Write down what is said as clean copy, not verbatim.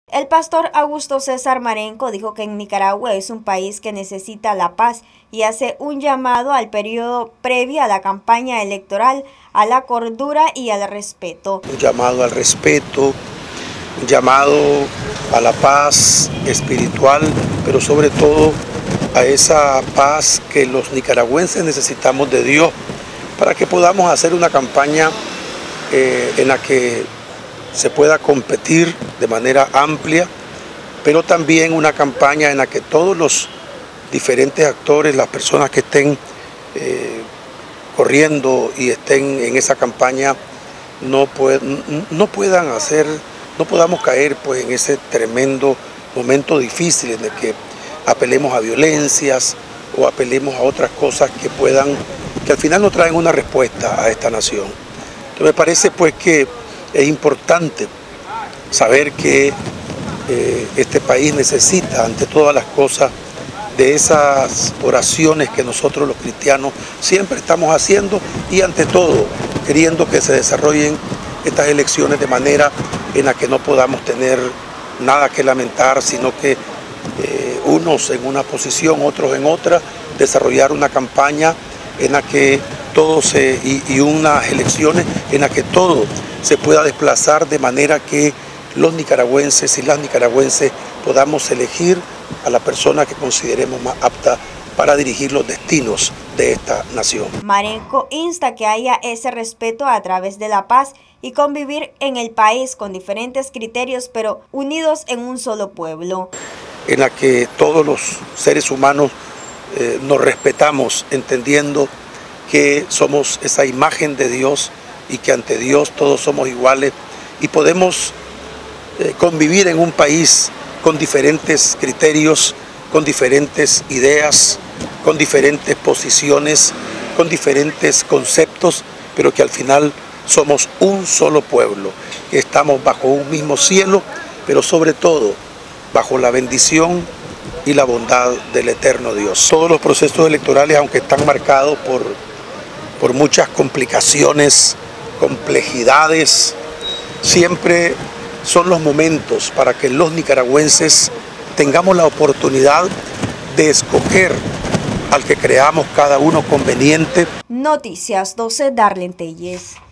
El pastor Augusto César Marenco dijo que en Nicaragua es un país que necesita la paz y hace un llamado al periodo previo a la campaña electoral, a la cordura y al respeto. Un llamado al respeto, un llamado a la paz espiritual, pero sobre todo a esa paz que los nicaragüenses necesitamos de Dios para que podamos hacer una campaña en la que se pueda competir de manera amplia, pero también una campaña en la que todos los diferentes actores, las personas que estén corriendo y estén en esa campaña, no podamos caer pues en ese tremendo momento difícil en el que apelemos a violencias o apelemos a otras cosas que al final no traen una respuesta a esta nación. Entonces me parece pues que es importante saber que este país necesita, ante todas las cosas, de esas oraciones que nosotros los cristianos siempre estamos haciendo y ante todo queriendo que se desarrollen estas elecciones de manera en la que no podamos tener nada que lamentar, sino que unos en una posición, otros en otra, desarrollar una campaña en la que y unas elecciones en las que todo se pueda desplazar de manera que los nicaragüenses y las nicaragüenses podamos elegir a la persona que consideremos más apta para dirigir los destinos de esta nación. Marenco insta que haya ese respeto a través de la paz y convivir en el país con diferentes criterios, pero unidos en un solo pueblo. En la que todos los seres humanos nos respetamos, entendiendo que somos esa imagen de Dios y que ante Dios todos somos iguales y podemos convivir en un país con diferentes criterios, con diferentes ideas, con diferentes posiciones, con diferentes conceptos, pero que al final somos un solo pueblo, que estamos bajo un mismo cielo, pero sobre todo bajo la bendición y la bondad del eterno Dios. Todos los procesos electorales, aunque están marcados por muchas complicaciones, complejidades, siempre son los momentos para que los nicaragüenses tengamos la oportunidad de escoger al que creamos cada uno conveniente. Noticias 12, Darlene Telles.